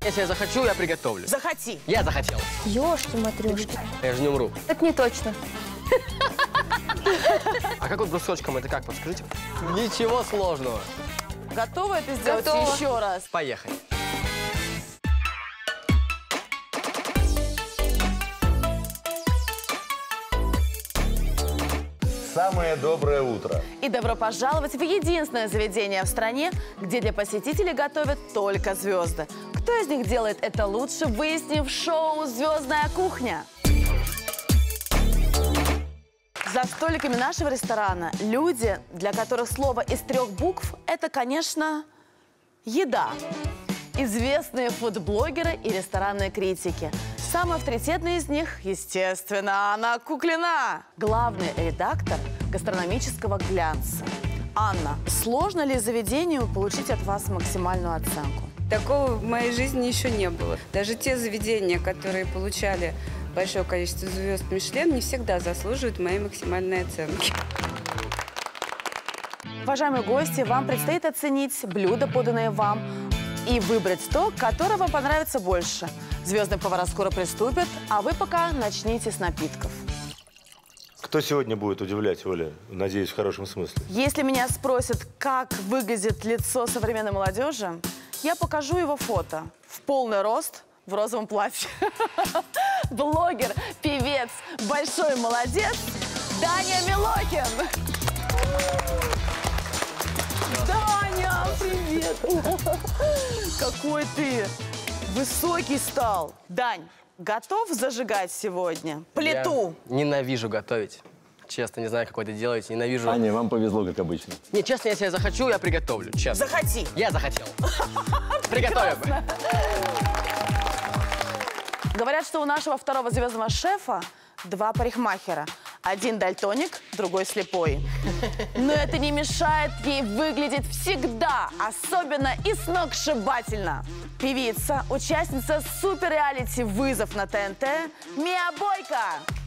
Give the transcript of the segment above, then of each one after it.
Если я захочу, я приготовлю. Захоти. Я захотел. Ёшки-матрёшки. Я же не умру. Это не точно. А как вот брусочком это как, подскажите? Ничего сложного. Готова это сделать Готова. еще раз? Поехали. Самое доброе утро. И добро пожаловать в единственное заведение в стране, где для посетителей готовят только звезды. Кто из них делает это лучше, выяснив в шоу «Звездная кухня». За столиками нашего ресторана люди, для которых слово из 3 букв – это, конечно, еда. Известные фудблогеры и ресторанные критики. Самый авторитетный из них, естественно, Анна Куклина, главный редактор гастрономического глянца. Анна, сложно ли заведению получить от вас максимальную оценку? Такого в моей жизни еще не было. Даже те заведения, которые получали большое количество звезд Мишлен, не всегда заслуживают моей максимальной оценки. Уважаемые гости, вам предстоит оценить блюда, поданные вам, и выбрать то, которое вам понравится больше. Звездные повара скоро приступят, а вы пока начните с напитков. Кто сегодня будет удивлять, Оля? Надеюсь, в хорошем смысле. Если меня спросят, как выглядит лицо современной молодежи, я покажу его фото в полный рост в розовом платье. Блогер, певец, большой молодец Даня Милохин. Даня, привет! Какой ты высокий стал. Дань, готов зажигать сегодня плиту? Я ненавижу готовить. Честно, не знаю, как вы это делаете. Ненавижу. Аня, вам повезло, как обычно. Не, честно, если я захочу, я приготовлю. Честно. Захоти. Я захотел. Приготовим. Говорят, что у нашего второго звездного шефа 2 парикмахера. Один дальтоник, другой слепой. Но это не мешает ей выглядеть всегда, особенно и сногсшибательно. Певица, участница супер-реалити «Вызов» на ТНТ Мия Бойко.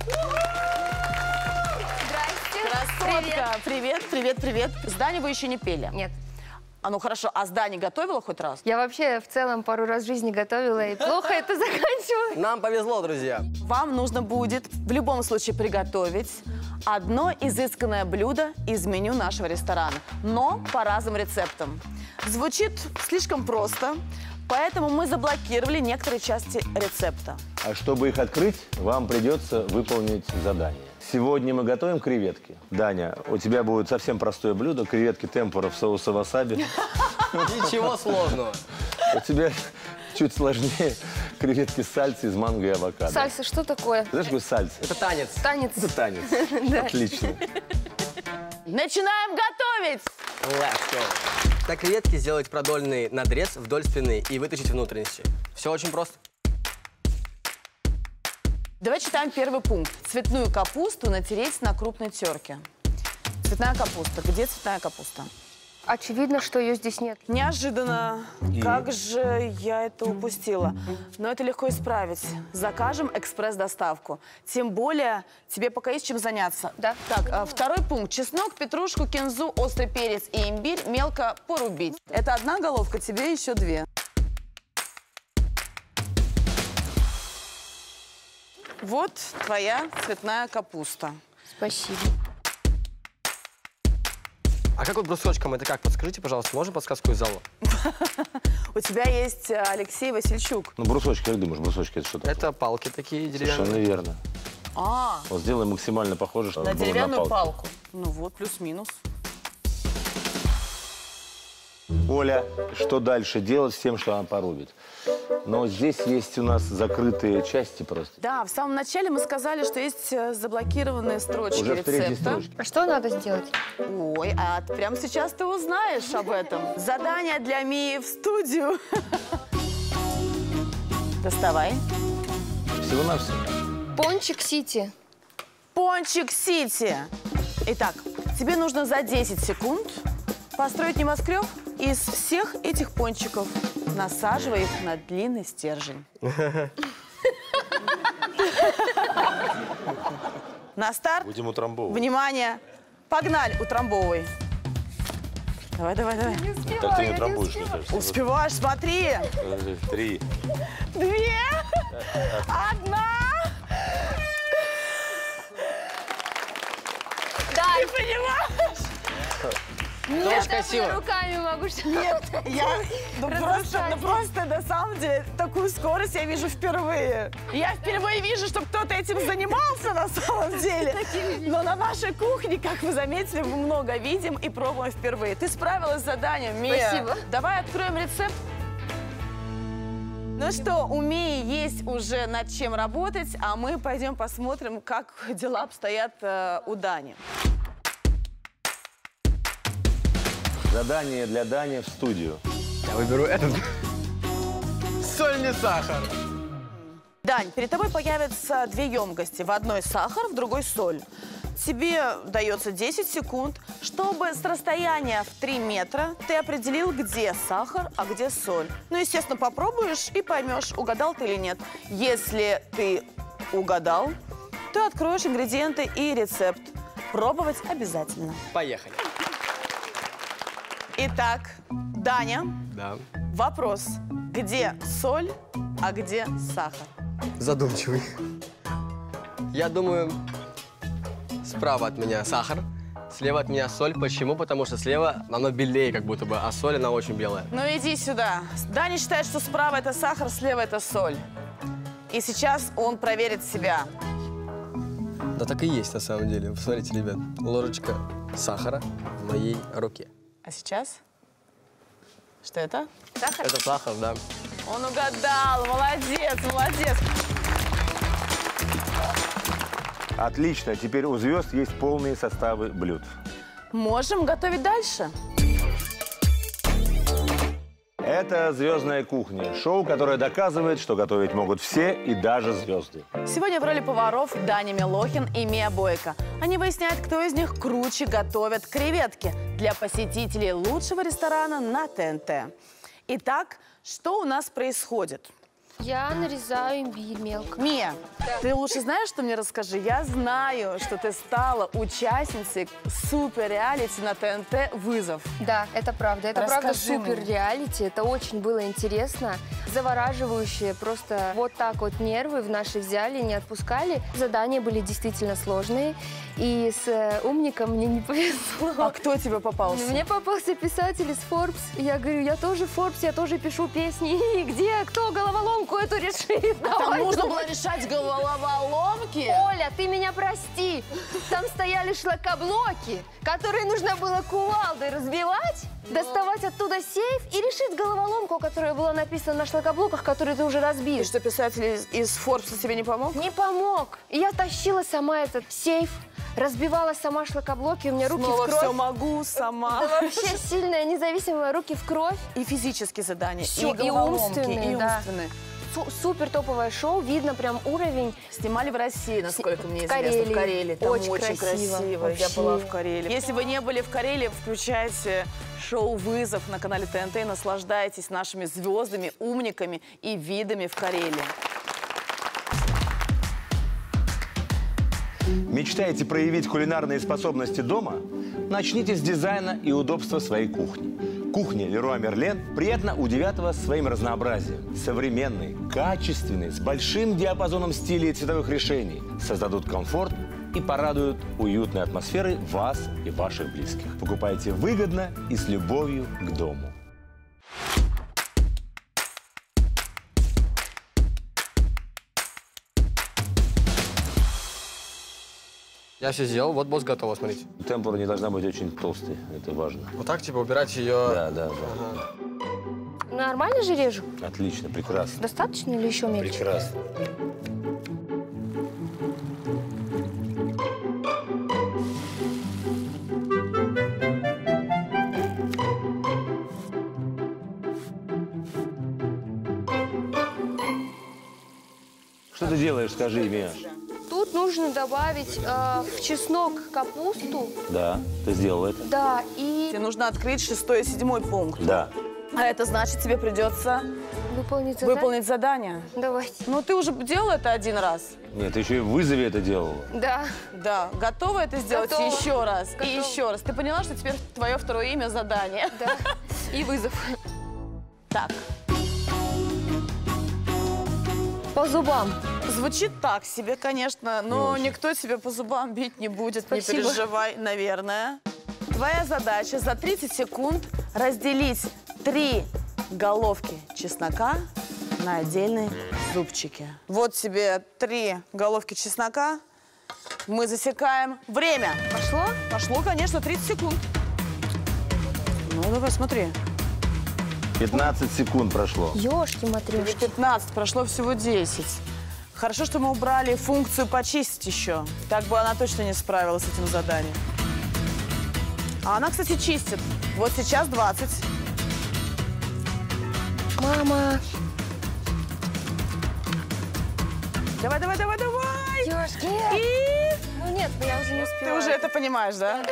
Здрасте. Красотка. Привет, привет, привет. С Даней вы еще не пели? Нет. А ну хорошо, а с Даней готовила хоть раз? Я вообще в целом пару раз в жизни готовила и плохо это заканчиваю. Нам повезло, друзья. Вам нужно будет в любом случае приготовить одно изысканное блюдо из меню нашего ресторана, но по разным рецептам. Звучит слишком просто, поэтому мы заблокировали некоторые части рецепта. А чтобы их открыть, вам придется выполнить задание. Сегодня мы готовим креветки. Даня, у тебя будет совсем простое блюдо. Креветки темпура в соусе васаби. Ничего сложного. У тебя чуть сложнее креветки сальса из манго и авокадо. Сальса, что такое? Знаешь, какой сальса? Это танец. Танец. Это танец. Отлично. Начинаем готовить! Let's go. На креветке сделать продольный надрез вдоль спины и вытащить внутренности. Все очень просто. Давай читаем первый пункт. Цветную капусту натереть на крупной терке. Цветная капуста. Где цветная капуста? Очевидно, что ее здесь нет. Неожиданно. Как же я это упустила. Но это легко исправить. Закажем экспресс-доставку. Тем более, тебе пока есть чем заняться. Да. Так, второй пункт. Чеснок, петрушку, кинзу, острый перец и имбирь мелко порубить. Это одна головка, тебе еще 2. Вот твоя цветная капуста. Спасибо. А как вот брусочком это как? Подскажите, пожалуйста, можно подсказку из зала? У тебя есть Алексей Васильчук. Ну, брусочки, как думаешь, брусочки это что такое? Это палки такие деревянные. Совершенно верно. А, Вот сделай максимально похоже, чтобы на было деревянную палке. палку. Ну вот, плюс-минус. Оля, что дальше делать с тем, что она порубит? Но здесь есть у нас закрытые части просто. Да, в самом начале мы сказали, что есть заблокированные строчки Уже в 3-й рецепта. строчке. А что надо сделать? Ой, а прямо сейчас ты узнаешь об этом. Задание для Мии в студию. Доставай. Всего-навсего. Пончик Сити. Пончик Сити. Итак, тебе нужно за 10 секунд построить небоскреб из всех этих пончиков, насаживая их на длинный стержень. На старт. Будем утрамбовывать. Внимание. Погнали. Утрамбовывай. Давай, давай, давай. Так ты не трамбуешь, мне кажется. Успеваешь, смотри. 3. 2, 1. Да, Ты понимаешь? Это очень красиво. руками могу. Нет, я просто на самом деле такую скорость я вижу впервые. Я впервые вижу, что кто-то этим занимался на самом деле. Но на нашей кухне, как вы заметили, мы много видим и пробуем впервые. Ты справилась с заданием, Мия. Спасибо. Давай откроем рецепт. Ну что, у Мии есть уже над чем работать, а мы пойдем посмотрим, как дела обстоят у Дани. Задание для Дани в студию. Я выберу этот. Соль, не сахар. Дань, перед тобой появятся две емкости. В одной сахар, в другой соль. Тебе дается 10 секунд, чтобы с расстояния в 3 метра ты определил, где сахар, а где соль. Ну, естественно, попробуешь и поймешь, угадал ты или нет. Если ты угадал, ты откроешь ингредиенты и рецепт. Пробовать обязательно. Поехали. Итак, Даня, Да. вопрос. Где соль, а где сахар? Задумчивый. Я думаю, справа от меня сахар, слева от меня соль. Почему? Потому что слева оно белее как будто бы, а соль она очень белая. Ну иди сюда. Даня считает, что справа это сахар, слева это соль. И сейчас он проверит себя. Да так и есть на самом деле. Посмотрите, ребят, ложечка сахара в моей руке. А сейчас? Что это? Сахар? Это сахар, да. Он угадал. Молодец, молодец. Отлично. Теперь у звезд есть полные составы блюд. Можем готовить дальше. Это «Звездная кухня» – шоу, которое доказывает, что готовить могут все и даже звезды. Сегодня в роли поваров Даня Милохин и Мия Бойко. Они выясняют, кто из них круче готовят креветки для посетителей лучшего ресторана на ТНТ. Итак, что у нас происходит? Я нарезаю имбирь мелко. Мия, ты лучше знаешь, что мне расскажи? Я знаю, что ты стала участницей супер-реалити на ТНТ «Вызов». Да, это правда. Это правда Расскажи мне. супер реалити. Это очень было интересно, завораживающе. Просто вот так вот нервы в наши взяли, не отпускали. Задания были действительно сложные. И с умником мне не повезло. А кто тебе попался? Мне попался писатель из Forbes. Я говорю, я тоже Forbes, я тоже пишу песни. И где, кто головоломку эту решит? Там Давай, нужно давай. было решать головоломки. Оля, ты меня прости. Там стояли шлакоблоки, которые нужно было кувалдой разбивать, доставать оттуда сейф и решить головоломку, которая была написана на шлакоблоках, которые ты уже разбил. И что, писатель из Forbes тебе не помог? Не помог. И я тащила сама этот сейф, разбивала сама шлакоблоки, у меня руки Снова в кровь. все могу сама. Да вообще сильная, независимая, руки в кровь. И физические задания, Всё, и головоломки, умственные, и да. умственные. Супер топовое шоу, видно прям уровень. Снимали в России, насколько мне В известно, Карелии. в Карелии. Там Очень очень красиво. красиво. Я Вообще. была в Карелии. Если вы не были в Карелии, включайте шоу «Вызов» на канале ТНТ и наслаждайтесь нашими звездами, умниками и видами в Карелии. Мечтаете проявить кулинарные способности дома? Начните с дизайна и удобства своей кухни. Кухня Леруа Мерлен приятно удивят вас своим разнообразием. Современный, качественный, с большим диапазоном стилей и цветовых решений. Создадут комфорт и порадуют уютной атмосферой вас и ваших близких. Покупайте выгодно и с любовью к дому. Я все сделал, вот босс готова, смотрите. Темпура не должна быть очень толстой, это важно. Вот так, типа, убирать ее. Да. Нормально же режу? Отлично, прекрасно. Достаточно или еще мельче? Прекрасно. Что ты делаешь, скажи, Мия? Тут нужно добавить в чеснок капусту. Да, ты сделал это? Да, и Тебе нужно открыть 6-й и 7-й пункт. Да. А это значит, тебе придется выполнить задание. Давайте. Ну, ты уже делала это один раз. Нет, ты еще и в вызове это делала. Да. Да. Готова это сделать Готова. еще раз? И Готова. еще раз. Ты поняла, что теперь твое второе имя задание? Да. И вызов. Так. По зубам. Звучит так себе, конечно, но очень. никто тебя по зубам бить не будет, Спасибо. не переживай, наверное. Твоя задача за 30 секунд разделить 3 головки чеснока на отдельные зубчики. Вот тебе 3 головки чеснока. Мы засекаем время. Пошло? Пошло, конечно, 30 секунд. Ну, давай, смотри. 15 секунд прошло. Ёшки-матрёшки. 15, прошло всего 10. Хорошо, что мы убрали функцию почистить еще. Так бы она точно не справилась с этим заданием. А она, кстати, чистит. Вот сейчас 20. Мама. Давай, давай, давай, давай! Ёшки. И Ну нет, я уже не ты успеваю. уже это понимаешь, да?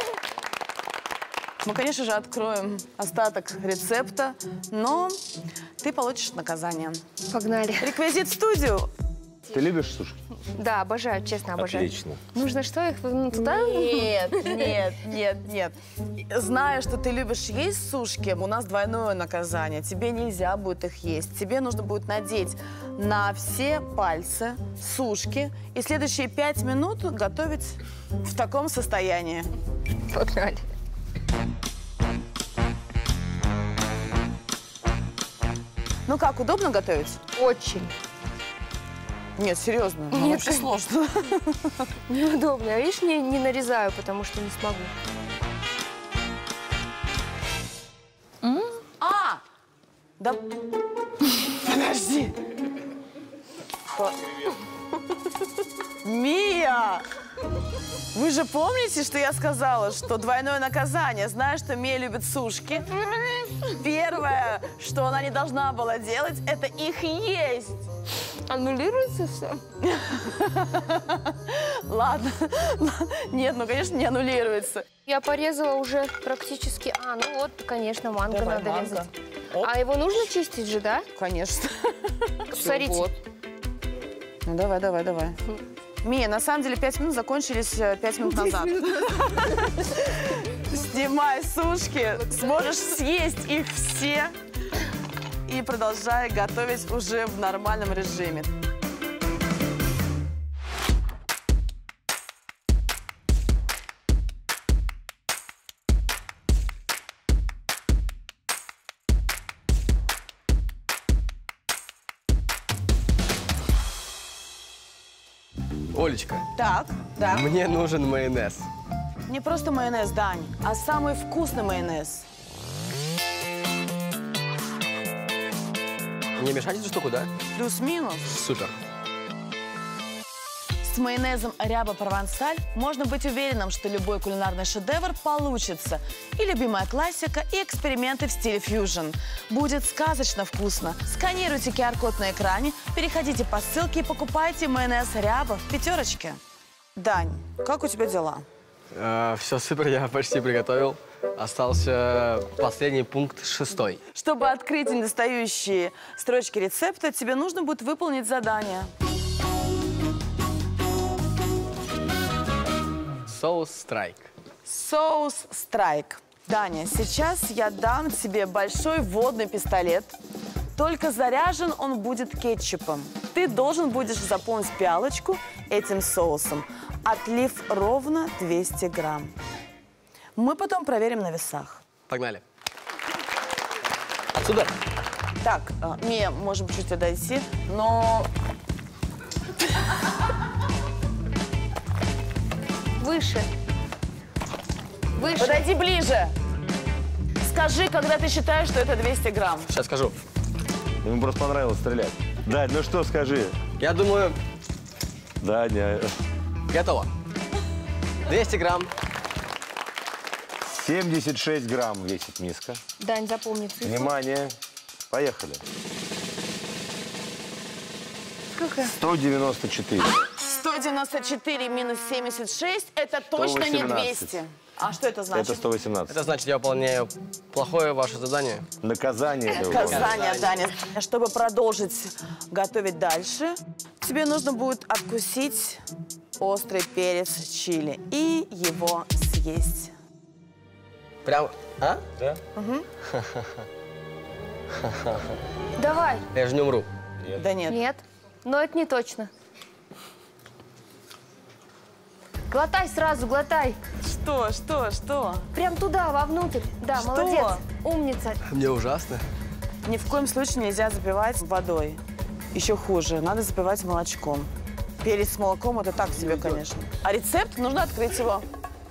Мы, конечно же, откроем остаток рецепта, но ты получишь наказание. Погнали. Реквизит в студию. Ты любишь сушки? Да, обожаю, честно обожаю. Отлично. Нужно что, их туда? Нет, нет, нет, нет. Зная, что ты любишь есть сушки, у нас двойное наказание. Тебе нельзя будет их есть. Тебе нужно будет надеть на все пальцы сушки и следующие 5 минут готовить в таком состоянии. Погнали. Ну как, удобно готовить? Очень. Нет, серьезно. Ну, Нет, вообще сложно. Неудобно. А видишь, не нарезаю, потому что не смогу. А! Да... Подожди. Мия! Вы же помните, что я сказала, что двойное наказание? Знаю, что Мия любит сушки. Первое, что она не должна была делать, это их есть. Аннулируется все? Ладно. Нет, ну, конечно, не аннулируется. Я порезала уже практически... А, ну вот, конечно, манго Давай, надо манго. резать. Оп. А его нужно чистить же, да? Конечно. Смотрите. Вот. Ну, давай, давай, давай. Мия, на самом деле 5 минут закончились 5 минут назад. Снимай сушки, сможешь съесть их все и продолжай готовить уже в нормальном режиме. Олечка, Так, да. мне нужен майонез. Не просто майонез, Дань, а самый вкусный майонез. Не мешать эту штуку, да? Плюс-минус. Супер. С майонезом ряба провансаль можно быть уверенным, что любой кулинарный шедевр получится. И любимая классика, и эксперименты в стиле фьюжн. Будет сказочно вкусно. Сканируйте QR-код на экране, переходите по ссылке и покупайте майонез ряба в пятерочке. Дань, как у тебя дела? Все супер, я почти приготовил. Остался последний пункт, 6. Чтобы открыть недостающие строчки рецепта, тебе нужно будет выполнить задание. Соус страйк. Соус страйк. Даня, сейчас я дам тебе большой водный пистолет. Только заряжен он будет кетчупом. Ты должен будешь заполнить пиалочку этим соусом. Отлив ровно 200 грамм. Мы потом проверим на весах. Погнали. Отсюда. Так, Мия, можем чуть отойти, но... Выше. Выше. Подойди ближе. Скажи, когда ты считаешь, что это 200 грамм. Сейчас скажу. Ему просто понравилось стрелять. Дань, ну что, скажи. Я думаю, Даня, готово. 200 грамм. 76 грамм весит миска. Дань, запомни цифру. Внимание, поехали. Сколько? 194. 194 минус 76 – это точно не 118. 200. А что это значит? Это 118. Это значит, я выполняю плохое ваше задание. Наказание. ты выполняешь. Наказание, Даня. Чтобы продолжить готовить дальше, тебе нужно будет откусить острый перец чили и его съесть. Прям, а? Да? Давай. Я же не умру. Да нет. Нет, но это не точно. Глотай сразу, глотай. Что? Прям туда, вовнутрь. Да, Что? молодец. Умница. Мне ужасно. Ни в коем случае нельзя запивать водой. Еще хуже, надо запивать молочком. Перец с молоком это так себе, конечно. А рецепт нужно открыть его.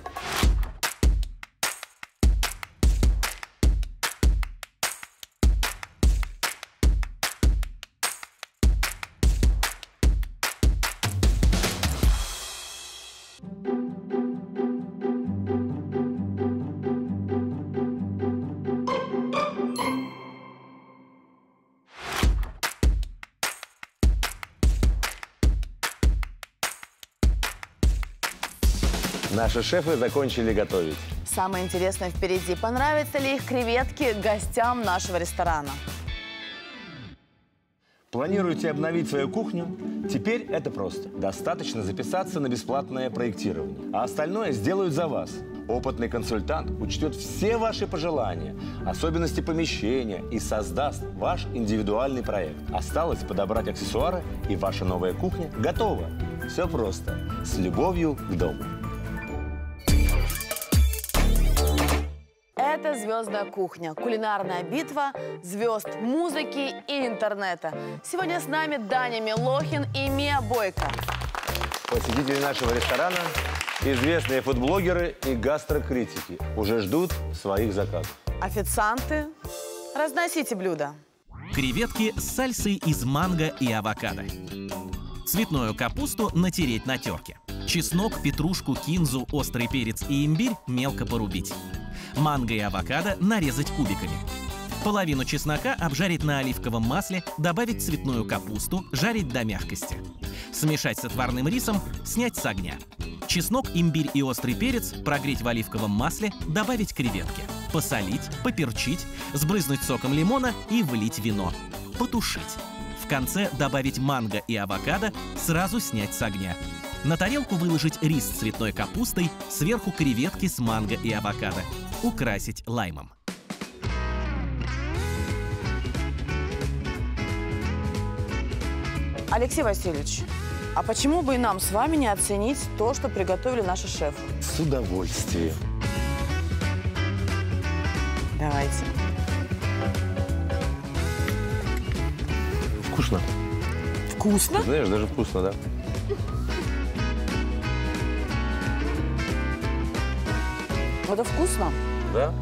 Наши шефы закончили готовить. Самое интересное впереди. Понравятся ли их креветки гостям нашего ресторана? Планируете обновить свою кухню? Теперь это просто. Достаточно записаться на бесплатное проектирование. А остальное сделают за вас. Опытный консультант учтет все ваши пожелания, особенности помещения и создаст ваш индивидуальный проект. Осталось подобрать аксессуары, и ваша новая кухня готова. Все просто. С любовью к дому. Это «Звездная кухня» – кулинарная битва звезд музыки и интернета. Сегодня с нами Даня Милохин и Мия Бойко. Посетители нашего ресторана, известные фудблогеры и гастрокритики уже ждут своих заказов. Официанты, разносите блюда. Креветки с сальсой из манго и авокадо. Цветную капусту натереть на терке. Чеснок, петрушку, кинзу, острый перец и имбирь мелко порубить. Манго и авокадо нарезать кубиками. Половину чеснока обжарить на оливковом масле, добавить цветную капусту, жарить до мягкости. Смешать с отварным рисом, снять с огня. Чеснок, имбирь и острый перец прогреть в оливковом масле, добавить креветки. Посолить, поперчить, сбрызнуть соком лимона и влить вино. Потушить. В конце добавить манго и авокадо, сразу снять с огня. На тарелку выложить рис с цветной капустой, сверху креветки с манго и авокадо. Украсить лаймом. Алексей Васильевич, а почему бы и нам с вами не оценить то, что приготовили наши шефы? С удовольствием. Давайте. Вкусно. Вкусно? Знаешь, даже вкусно, да? Это вкусно. Да.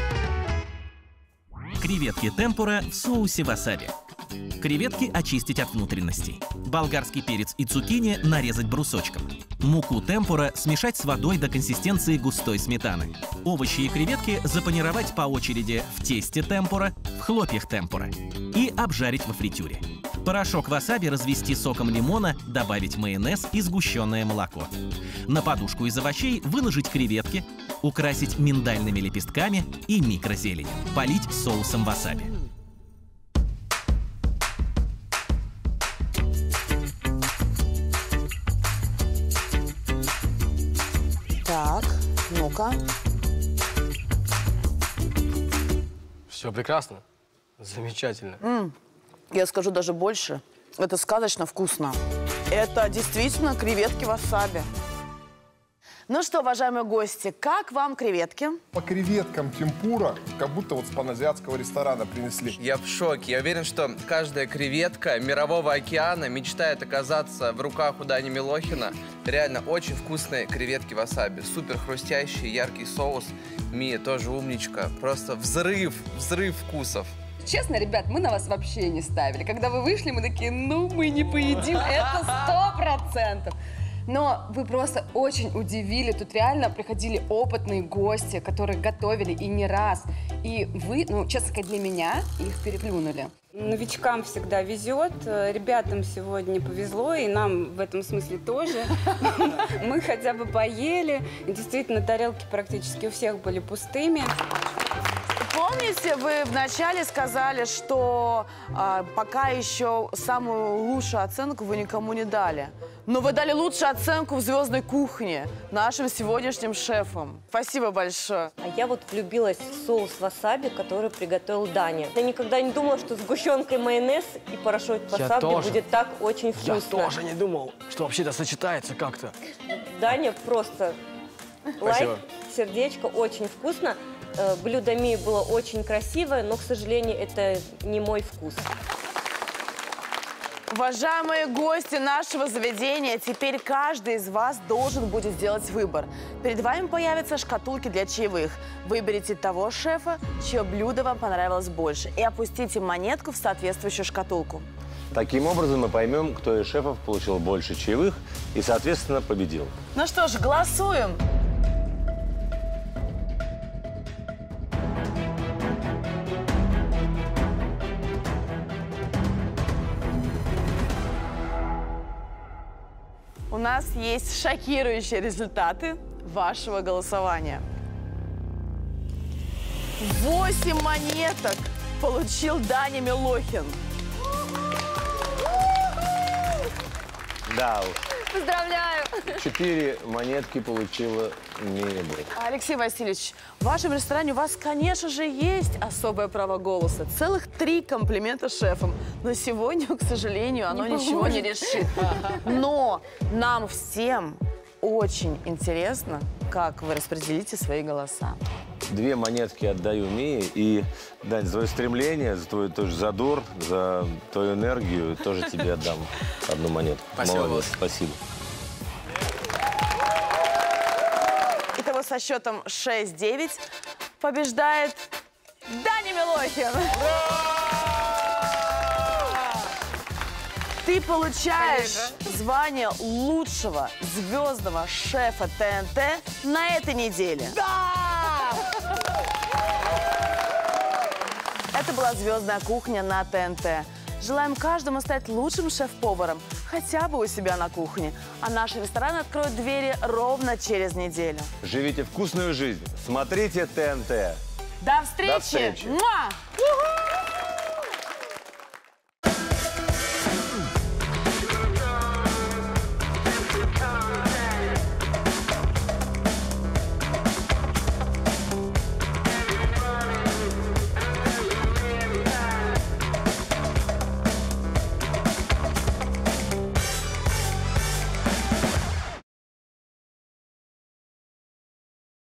Креветки темпура в соусе васаби. Креветки очистить от внутренностей. Болгарский перец и цукини нарезать брусочком. Муку темпура смешать с водой до консистенции густой сметаны. Овощи и креветки запанировать по очереди в тесте темпура, в хлопьях темпура и обжарить во фритюре. Порошок васаби развести соком лимона, добавить майонез и сгущенное молоко. На подушку из овощей выложить креветки, украсить миндальными лепестками и микрозеленью. Полить соусом васаби. Так, ну-ка. Все прекрасно. Замечательно. Я скажу даже больше. Это сказочно вкусно. Это действительно креветки васаби. Ну что, уважаемые гости, как вам креветки? По креветкам темпура, как будто вот с паназиатского ресторана принесли. Я в шоке. Я уверен, что каждая креветка мирового океана мечтает оказаться в руках у Дани Милохина. Реально очень вкусные креветки васаби. Супер хрустящий, яркий соус. Мия тоже умничка. Просто взрыв вкусов. Честно, ребят, мы на вас вообще не ставили. Когда вы вышли, мы такие, ну, мы не поедим, это 100%. Но вы просто очень удивили. Тут реально приходили опытные гости, которые готовили и не раз. И вы, ну, честно сказать, для меня их переплюнули. Новичкам всегда везет, ребятам сегодня повезло, и нам в этом смысле тоже. Мы хотя бы поели, и действительно тарелки практически у всех были пустыми. Помните, вы вначале сказали, что пока еще самую лучшую оценку вы никому не дали. Но вы дали лучшую оценку в «Звездной кухне» нашим сегодняшним шефам. Спасибо большое. А я вот влюбилась в соус васаби, который приготовил Даня. Я никогда не думала, что сгущенкой майонез и порошок васаби будет так очень вкусно. Я тоже не думал, что вообще это сочетается как-то. Даня просто лайк, сердечко, очень вкусно. Блюдо Мии было очень красивое, но, к сожалению, это не мой вкус. Уважаемые гости нашего заведения, теперь каждый из вас должен будет сделать выбор. Перед вами появятся шкатулки для чаевых. Выберите того шефа, чье блюдо вам понравилось больше, и опустите монетку в соответствующую шкатулку. Таким образом мы поймем, кто из шефов получил больше чаевых и, соответственно, победил. Ну что ж, голосуем. У нас есть шокирующие результаты вашего голосования. 8 монеток получил Даня Милохин. Да, Поздравляю! 4 монетки получила Мия. Алексей Васильевич, в вашем ресторане у вас, конечно же, есть особое право голоса. Целых 3 комплимента шефам. Но сегодня, к сожалению, оно ничего не решит. Но нам всем очень интересно, как вы распределите свои голоса. 2 монетки отдаю Мии. И, Дань, за твое стремление, за твой тоже задор, за твою энергию тоже тебе отдам 1 монетку. Спасибо. Молодец, спасибо. Итого со счетом 6-9 побеждает Даня Милохин. Ты получаешь звание лучшего звездного шефа ТНТ на этой неделе. Да! Это была «Звездная кухня» на ТНТ. Желаем каждому стать лучшим шеф-поваром, хотя бы у себя на кухне. А наш ресторан откроет двери ровно через неделю. Живите вкусную жизнь, смотрите ТНТ. До встречи! До встречи. Муа!